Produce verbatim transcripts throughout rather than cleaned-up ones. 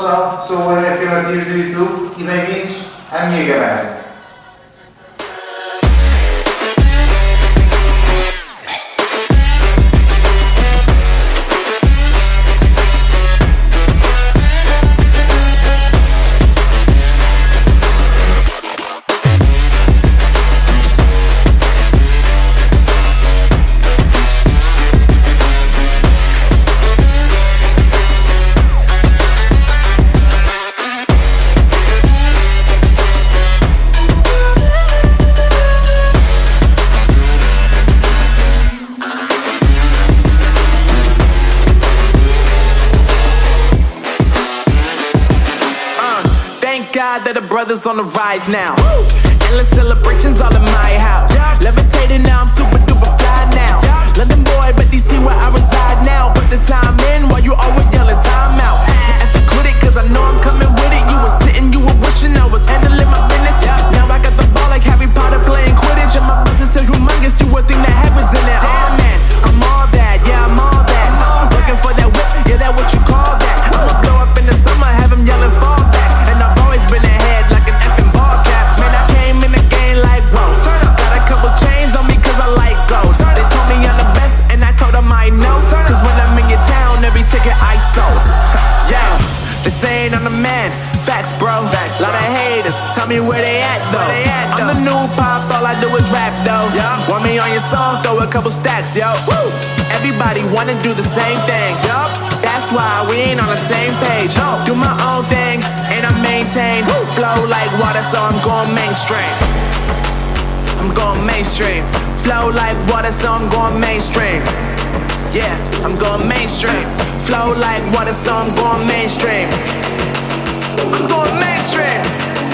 pessoal, sou o Afirmativos do YouTube e bem-vindos à minha garagem. God that the brothers on the rise now. Woo! Endless celebrations all in my house. Yeah. Levitating now, I'm super duper fly now. Yeah. London boy, but D C where I reside now. Put the time in while you always yelling time out. And for quit it, cause I know I'm coming with it. You were sitting, you were wishing I was handling my business. Yeah. Now I got the ball like Harry Potter playing Quidditch. And my business so humongous, you would think that happens in it. Damn man, I'm all that, yeah, I'm all that. Looking for that whip, yeah, that what you call that. I'ma blow up in the summer, have him yelling fall back. And I've always been ahead like an effing ball cap. Man, I came in the game like, whoa. Got a couple chains on me cause I like gold. They told me I'm the best and I told them I know. Cause when I'm in your town, every ticket I sold. Yeah, they saying I'm the man. Facts, bro. Facts, lot of haters. Tell me where they at though. They at, though. I'm the new pop, all I do is rap though. Yeah. Want me on your song? Throw a couple stacks, yo. Woo. Everybody wanna do the same thing. Yup. That's why we ain't on the same page. No. Do my own thing and I maintain. Woo. Flow like water, so I'm going mainstream. I'm going mainstream. Flow like water, so I'm going mainstream. Yeah, I'm going mainstream. Flow like water, so I'm going mainstream. I'm going mainstream.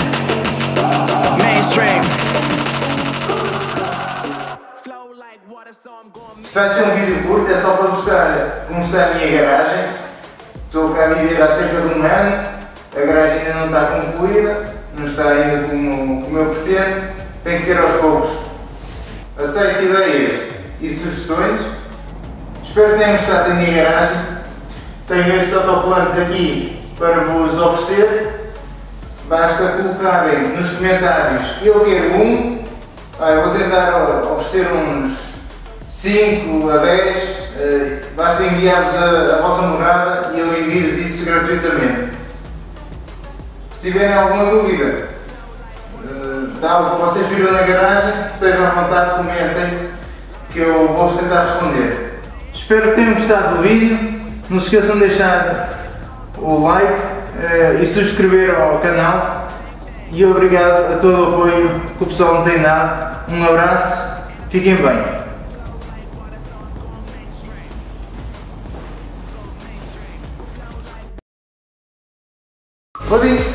Mainstream. Flow like water, so I'm going mainstream. Isto vai ser um vídeo curto, é só para mostrar como está a minha garagem. Estou cá a viver há cerca de um ano, a garagem ainda não está concluída, não está ainda como, como eu pretendo, tem que ser aos poucos. Aceito ideias e sugestões, espero que tenham gostado da minha garagem. Tenho estes autocolantes aqui para vos oferecer, basta colocarem nos comentários eu quero um, ah, eu vou tentar oferecer uns cinco a dez, uh, basta enviar-vos a, a vossa morada e eu envio-vos isso gratuitamente. Se tiverem alguma dúvida uh, de algo que vocês viram na garagem, estejam à vontade, comentem que eu vou-vos tentar responder. Espero que tenham gostado do vídeo, não se esqueçam de deixar o like uh, e subscrever ao canal e obrigado a todo o apoio que o pessoal me tem dado. Um abraço, fiquem bem. Pode ir.